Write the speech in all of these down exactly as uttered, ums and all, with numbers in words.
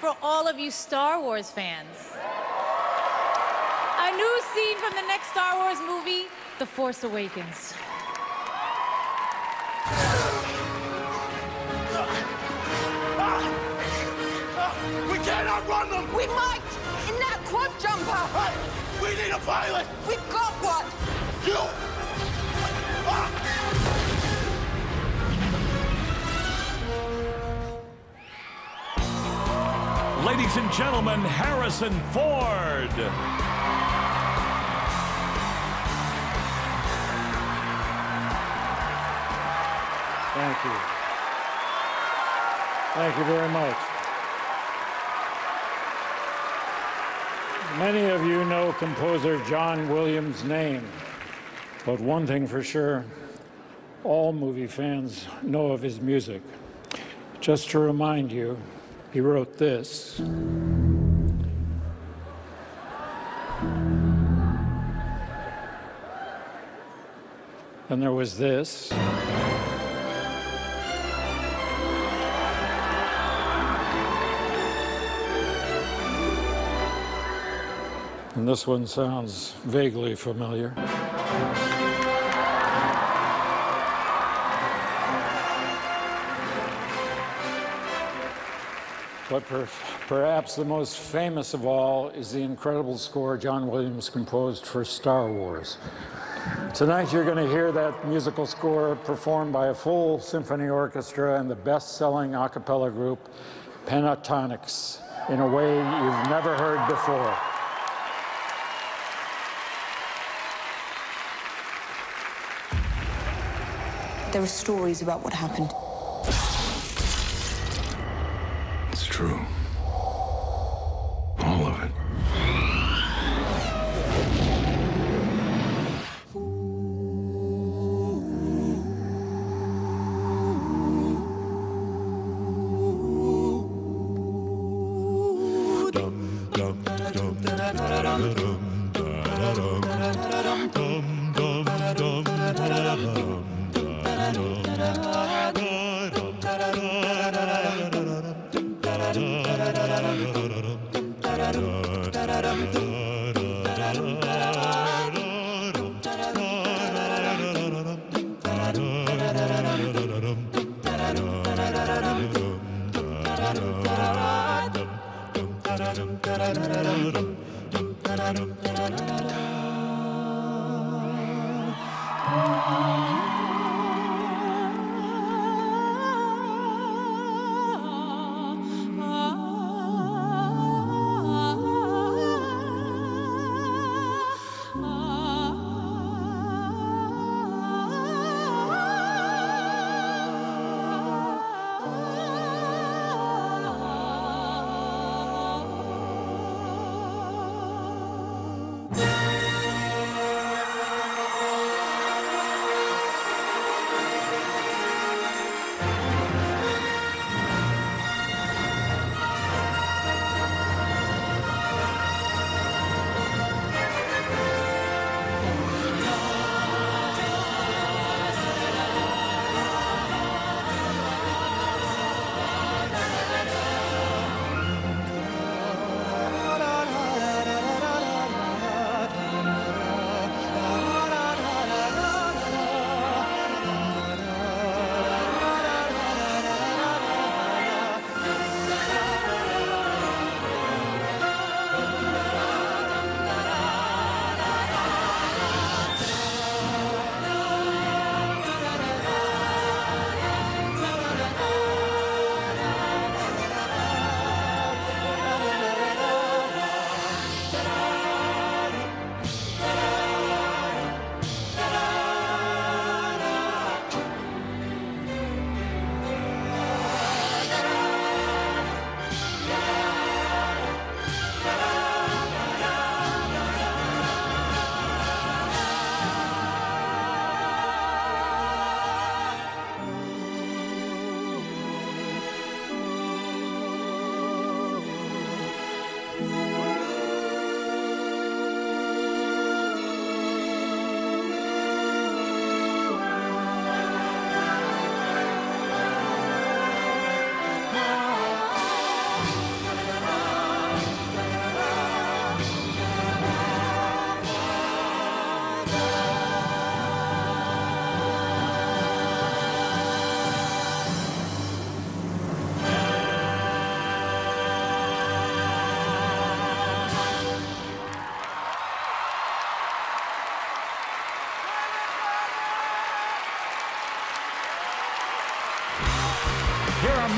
for all of you Star Wars fans. A new scene from the next Star Wars movie, The Force Awakens. We can't outrun them! We might! In that quad jumper! Hey, we need a pilot! We've got one! You! Ah! Ladies and gentlemen, Harrison Ford. Thank you. Thank you very much. Many of you know composer John Williams' name, but one thing for sure, all movie fans know of his music. Just to remind you, he wrote this. And there was this. And this one sounds vaguely familiar. But per perhaps the most famous of all is the incredible score John Williams composed for Star Wars. Tonight you're going to hear that musical score performed by a full symphony orchestra and the best-selling a cappella group Pentatonix in a way you've never heard before. There are stories about what happened. It's true. All of it. Da da da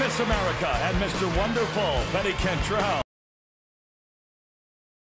Miss America and Mister Wonderful, Betty Cantrell.